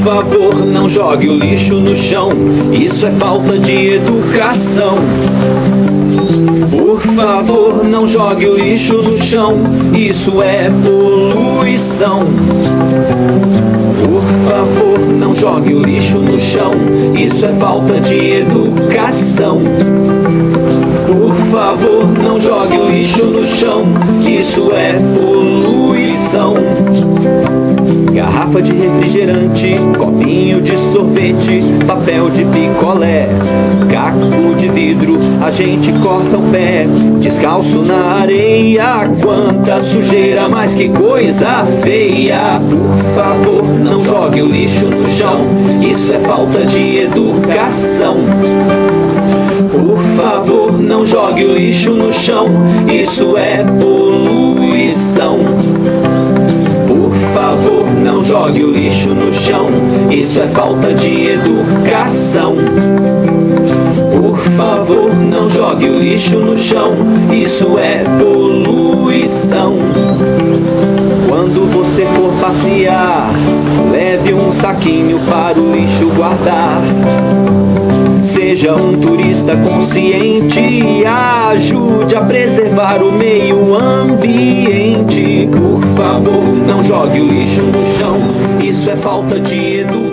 favor, não jogue o lixo no chão, isso é falta de educação. Por favor, não jogue o lixo no chão, isso é poluição. Por favor, não jogue o lixo no chão, isso é falta de educação. Por favor, não jogue o lixo no chão, isso é poluição. Garrafa de refrigerante, copinho de sorvete, papel de picolé, caco de vidro, a gente corta o pé, descalço na areia, quanta sujeira, mas que coisa feia. Por favor, não jogue o lixo no chão, isso é falta de educação. Por favor, não jogue o lixo no chão, isso é poluição. Por favor, não jogue o lixo no chão, isso é falta de educação. Por favor, não jogue o lixo no chão, isso é poluição. Quando você for passear, leve um saquinho para o lixo guardar. Seja um turista consciente e ajude a preservar o meio ambiente. Por favor, não jogue o lixo no chão, isso é falta de educação.